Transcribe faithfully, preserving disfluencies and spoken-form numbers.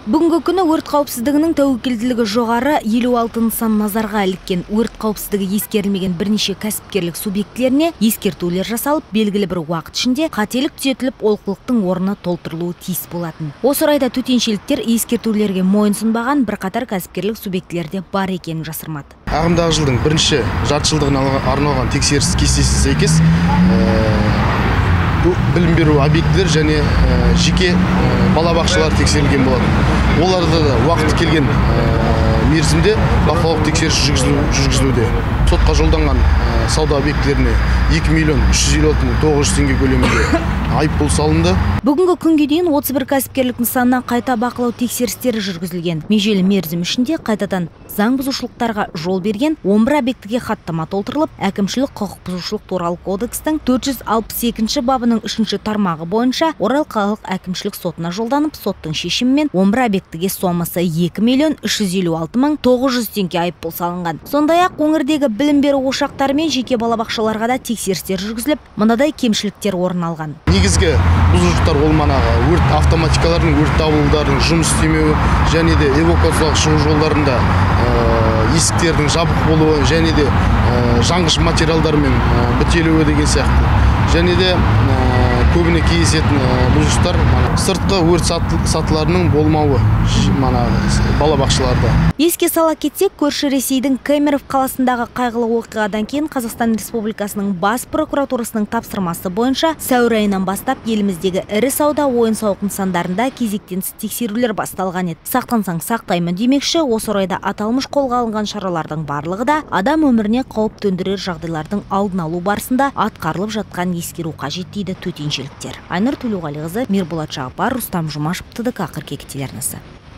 Бүгінгі күні өрт қауіпсіздігінің тәуекелділігі жоғары елу алты нысан назарға іліккен. Өрт қауіпсіздігі ескерілмеген бірнеше кәсіпкерлік субъектілеріне ескертулер жасалып, белгілі бір уақыт ішінде қателік түзетіліп, олқылықтың орны толтырылуы тиіс болатын. Осы орайда төтеншеліктер ескертулерге мойынсұнбаған бірқатар кәсіпкерлік субъектілерде бар екенін жасырмады. Ағымдағы жылдың бірінші жартыжылдығына арналған тексеріс кестесіне сәйкес білім беру объектілер және жеке балабақшалар тексерілген болады. Оларда да уақыт келген мерзімде бақылау тексеріс жүргізілуде. Сотқа жолданған сауда объектілеріне екі миллион үш жүз елу алты мың тоғыз жүз теңге көлемінде айыппұл салынды. Бүгінгі күнге дейін отыз бір кәсіпкерлік нысанына қайта бақылау тексерістері жүргізілген. Межелі мерзім ішінде қайтадан заң бұзушылықтарға жол берген он бір объектіге хаттама толтырылып, әкімшілік құқық бұзушылық туралы кодекстің төрт жүз алпыс екінші бабының үшінші тармағы бойынша Орал қалалық әкімшілік сотына жолданып, соттың шешімімен он бір объектіге сомасы екі миллион үш жүз елу алты мың тоғыз жүз теңге айыппұл салынған. Сондай-ақ өңірдегі білім беру ошақтары мен жеке балабақшаларға да тексерістер жүргізіліп, мынадай кемшіліктер орын алған. Негізгі бұзушылықтар ол манағы өрт автоматикаларының, өрт дабылдарының жұмыс істемеуі және де эвакуациялық шығу жолдарында есіктердің жабық болуы және де жанғыш материалдармен бітелуі деген сияқты. Және де көбіне кездесетін бұзушылықтар сыртқы өрт сатыларының болмауы балабақшаларда. Еске сала кетсек, көрші Ресейдің Кемерово қаласындағы қайғылы оқиғадан кейін Қазақстан Республикасының бас прокуратурасының тапсырмасы бойынша сәуір айынан бастап еліміздегі ірі сауда ойын-сауық нысандарында кезектен тексерулер басталған еді. Сақтансаң сақтаймын демекші, осы орайда аталмыш қолға алынған шаралардың барлығы да адам өміріне қауіп төндірер жағдайлардың алдын алу барысында атқарылып жатқан ескеру қажет дейді төтеншеліктер. Айнұр Төлеуғалиқызы, Мирболат Жағыпар, Рустам Жұмашев, ТДК қырық екі телеарнасы.